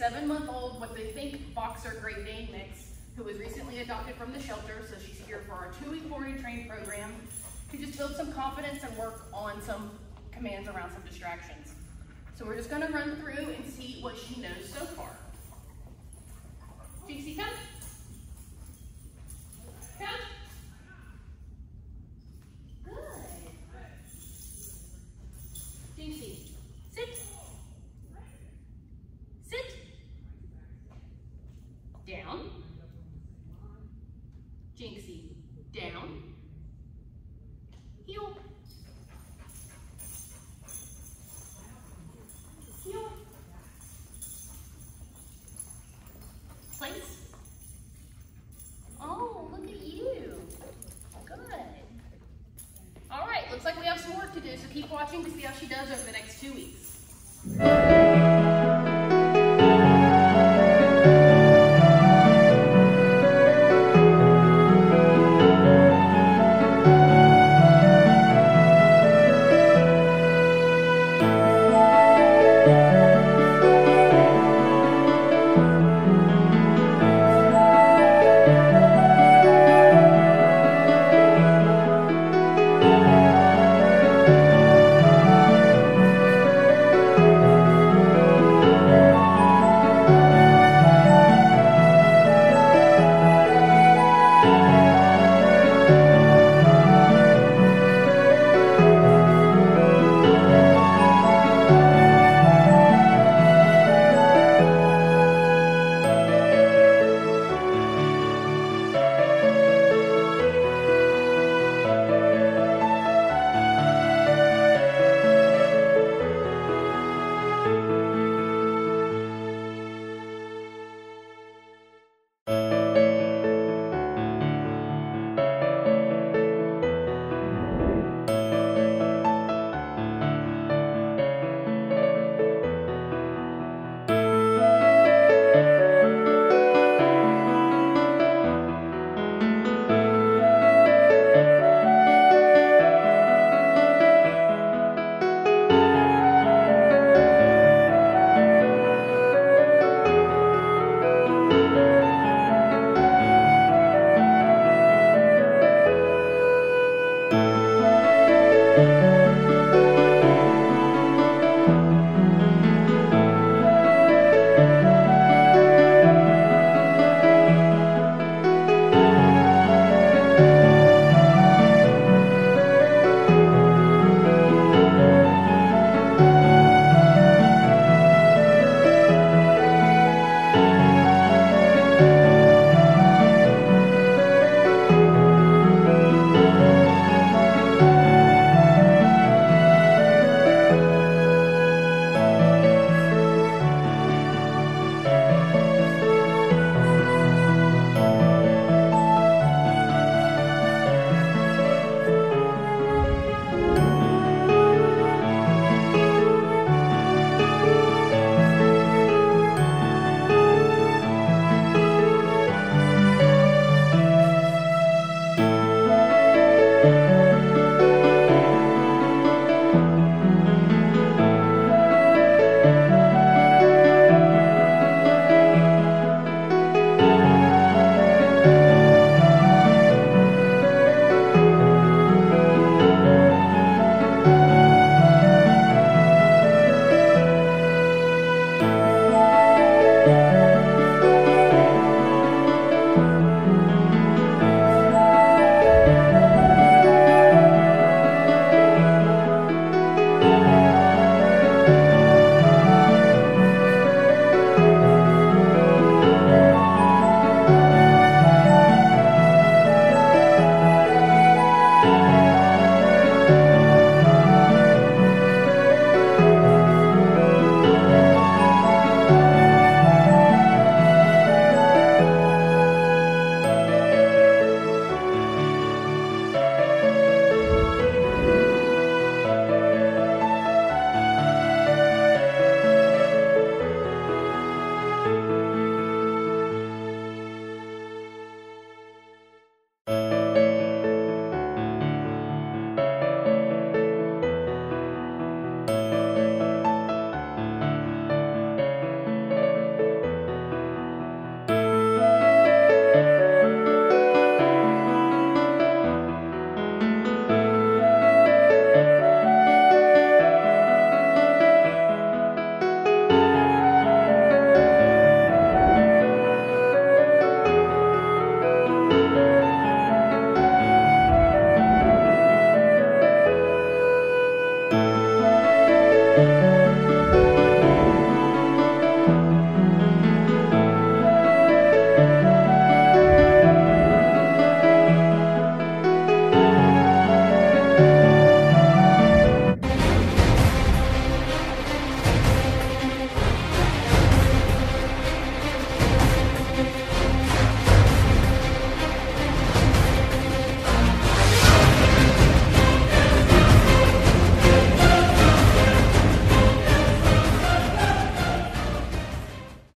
7-month-old what they think boxer Great Dane mix, who was recently adopted from the shelter, so she's here for our 2-week boarding train program to just build some confidence and work on some commands around some distractions. So we're just gonna run through and see what she knows so far. Jinksy, come. Come. Good. Jinksy, sit. Sit. Down. Jinksy, down. Heel. Heel. Place. Oh, look at you. Good. All right, looks like we have some work to do, so keep watching to see how she does over the next 2 weeks.